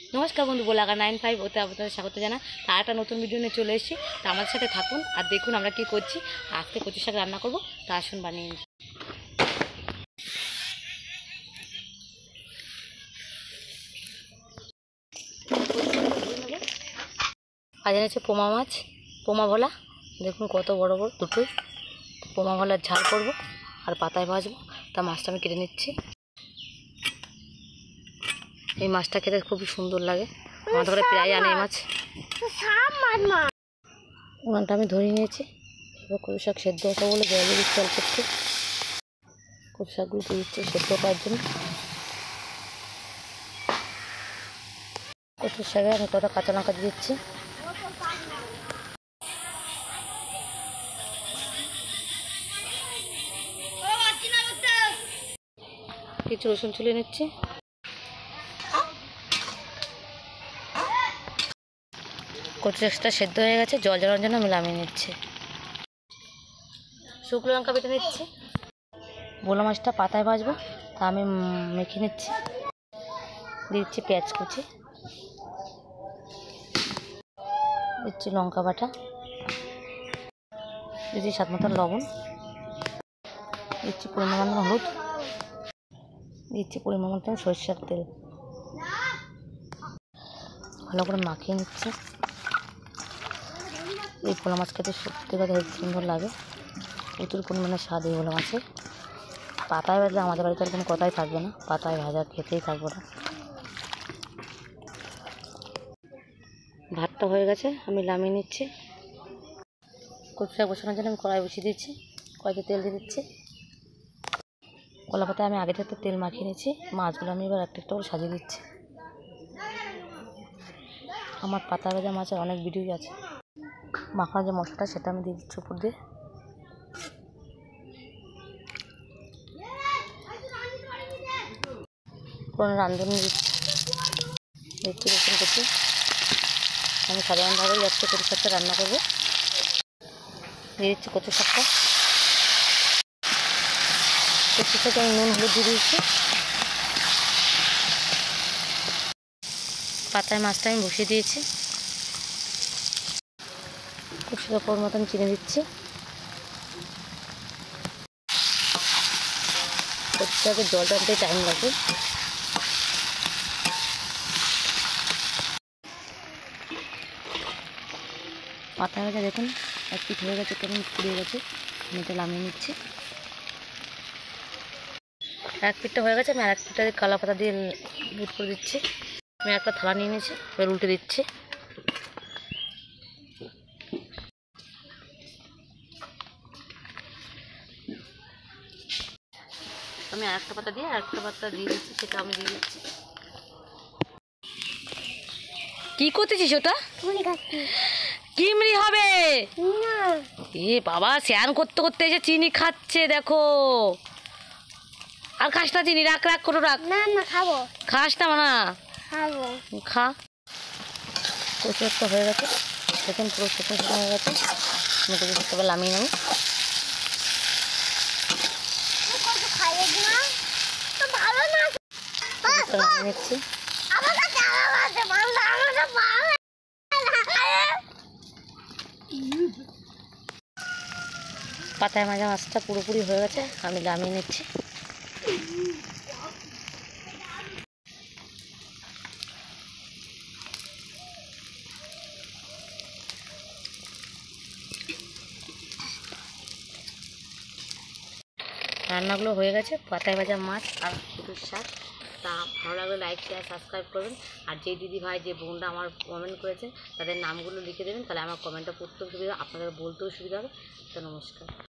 নমস্কার বন্ধু, বোলাগা 95 ওতে আপনাদের স্বাগত জানা। আর একটা নতুন ভিডিও নিয়ে চলে এসেছি। তো আমাদের সাথে থাকুন আর দেখুন আমরা কী করছি। আজকে কচু শাক রান্না করবো, তা আসুন বানিয়ে নিই। আজ এনেছে পোমা মাছ, পোমা ভোলা। দেখুন কত বড় বড় দুটোই। পোমা ভোলার ঝাল করবো আর পাতায় ভাজবো। তা মাছটা আমি কেটে নিচ্ছি। এই মাছটা খেতে খুবই সুন্দর লাগে, আমাদের ঘরে প্রায় আনে এই মাছ। উনানটা আমি ধরে নিয়েছি। এবার কচু শাক সেদ্ধ হতো বলে জল দিয়ে দিচ্ছি অল্প একটু। কচু শাকগুলো দিয়ে দিচ্ছি সেদ্ধ করার জন্য। কচু শাকে আমি কটা কাঁচা লঙ্কা দিয়ে দিচ্ছি। কিছু রসুন ছুলে নিচ্ছি। কচু শাকটা সেদ্ধ হয়ে গেছে, জল জ্বালানোর জন্য আমি নামিয়ে নিচ্ছি। শুকনো লঙ্কা বেটে নিচ্ছি। ভোলা মাছটা পাতায় ভাজবো, তা আমি মেখে নিচ্ছি। দিচ্ছি পেঁয়াজ কুচি, দিচ্ছি লঙ্কা বাটা, দিচ্ছি স্বাদ মতন লবণ, দিচ্ছি পরিমাণ মতন হলুদ, দিচ্ছি পরিমাণ মতন সরিষার তেল। ভালো করে মাখিয়ে নিচ্ছি। এই ভোলা মাছ খেতে সত্যি কথা খুব সুন্দর লাগে, প্রচুর পরিমাণে স্বাদ এই ভোলা মাছের। পাতায় ভাজলে আমাদের বাড়িতে আর কোনো কথাই থাকবে না, পাতায় ভাজা খেতেই থাকবো না। ভাতটা হয়ে গেছে, আমি নামিয়ে নিচ্ছি। কচু শাক বসানোর জন্য আমি কড়াই বসিয়ে দিচ্ছি। কড়াইতে তেল দিয়ে দিচ্ছি। কলা পাতায় আমি আগে থেকে তেল মাখিয়ে নিচ্ছি। মাছগুলো আমি এবার একটা একটা করে সাজিয়ে দিচ্ছি। আমার পাতা ভাজা মাছের অনেক ভিডিও আছে। মাখানো যে মশলাটা সেটা আমি দিয়ে দিচ্ছি উপর দিয়ে। কোনো রাঁধুনি দিচ্ছি, দিচ্ছি রসুন কুচি। আমি সাধারণভাবেই আজকে কচু শাকটা রান্না করবো। দিয়ে দিচ্ছি কচু শাকটা। কচু শাকে আমি নুন হলুদ দিয়ে দিচ্ছি। পাতায় মাছটা আমি বসিয়ে দিয়েছি। কচু শাক ওর মতন চিনে দিচ্ছি। কচু শাকের জল টানতে টাইম লাগবে। পাতা ভাজা দেখুন এক পিঠ হয়ে গেছে, কেমন পুড়ে গেছে। আমি এটা নামিয়ে নিচ্ছি। এক পিঠটা হয়ে গেছে, আমি আর এক পিঠটা কালা পাতা দিয়ে বুট করে দিচ্ছি। আমি একটা থালা নিয়ে নিয়েছি, এবার উল্টে দিচ্ছি। আমি আর একটা পাতা দিয়ে দিচ্ছি, সেটা আমি দিয়ে দিচ্ছি। কি করতেছিস ওটা? কিমরি হবে এ বাবা, স্নান করতে করতে এসে চিনি খাচ্ছে দেখো। আর খাস না চিনি, রাখ রাখ করে রাখ। না না খাবো। খাস না না, খাবো। খা। কচু একটা হয়ে গেছে, দেখুন পুরো শুকনো শুকনো হয়ে গেছে। আমি কচু একটা নামিয়ে নেব। নামিয়ে নিচ্ছি। পাতায় মাজা মাছটা পুরোপুরি হয়ে গেছে, আমি নামিয়ে নিচ্ছি। রান্নাগুলো হয়ে গেছে, পাতায় ভাজা মাছ আর কচুর শাক। তা ভালো লাগলে লাইক শেয়ার সাবস্ক্রাইব করবেন। আর যে দিদি ভাই যে বোনরা আমার কমেন্ট করেছেন তাদের নামগুলো লিখে দেবেন, তাহলে আমার কমেন্টটা পড়তেও সুবিধা, আপনাদের বলতেও সুবিধা হবে। তো নমস্কার।